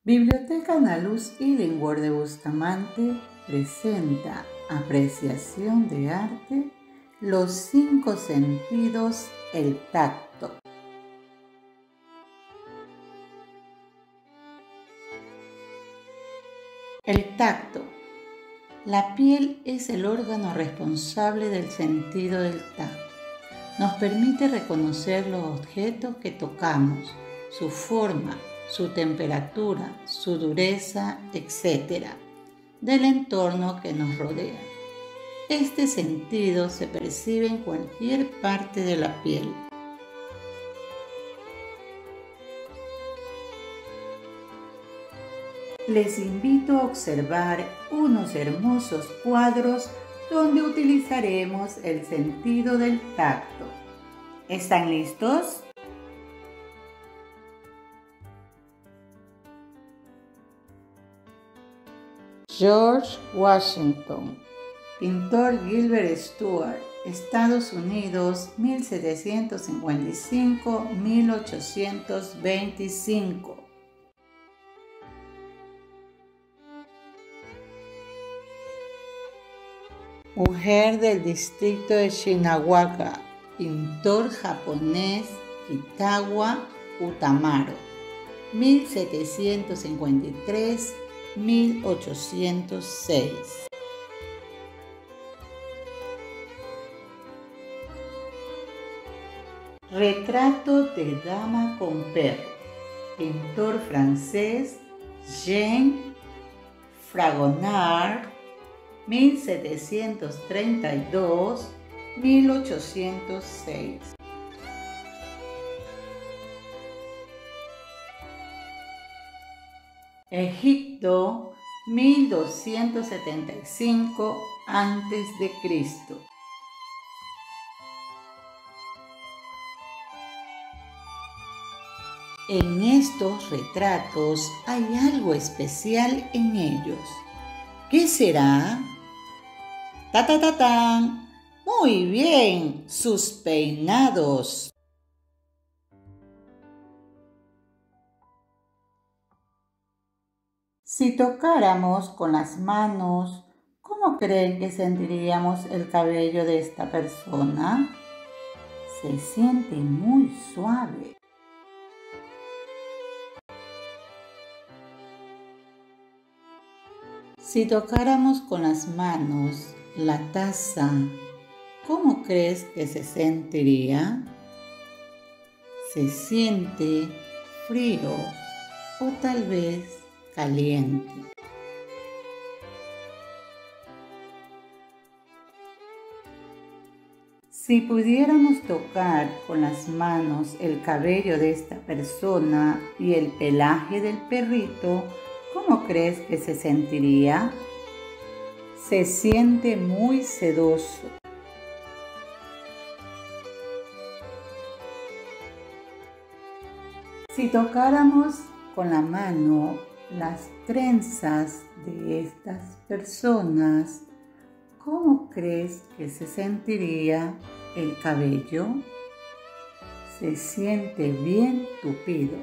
Biblioteca Ana Luz Illingworth de Bustamante presenta Apreciación de arte, los 5 sentidos, el tacto. El tacto. La piel es el órgano responsable del sentido del tacto. Nos permite reconocer los objetos que tocamos, su forma, su temperatura, su dureza, etc., del entorno que nos rodea. Este sentido se percibe en cualquier parte de la piel. Les invito a observar unos hermosos cuadros donde utilizaremos el sentido del tacto. ¿Están listos? George Washington, pintor Gilbert Stuart, Estados Unidos, 1755-1825. Mujer del distrito de Shinnawaka, pintor japonés Kitagawa Utamaro, 1753-1806. Retrato de dama con perro, pintor francés Jean Fragonard, 1732-1806. Egipto, 1275 a.C. En estos retratos hay algo especial en ellos. ¿Qué será? ¡Ta, ta, ta, tan! Muy bien, sus peinados. Si tocáramos con las manos, ¿cómo creen que sentiríamos el cabello de esta persona? Se siente muy suave. Si tocáramos con las manos la taza, ¿cómo crees que se sentiría? Se siente frío o tal vez caliente. Si pudiéramos tocar con las manos el cabello de esta persona y el pelaje del perrito, ¿cómo crees que se sentiría? Se siente muy sedoso. Si tocáramos con la mano las trenzas de estas personas, ¿cómo crees que se sentiría el cabello? Se siente bien tupido.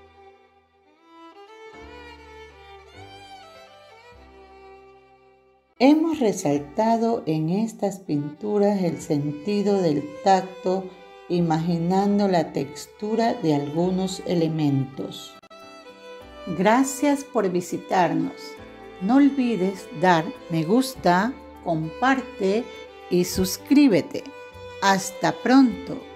Hemos resaltado en estas pinturas el sentido del tacto, imaginando la textura de algunos elementos. Gracias por visitarnos. No olvides dar me gusta, comparte y suscríbete. Hasta pronto.